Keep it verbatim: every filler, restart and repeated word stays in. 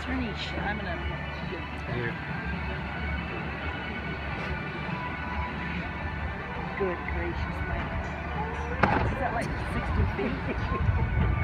turn these shit. I'm gonna. Here. Good gracious, man. Is that like sixty feet?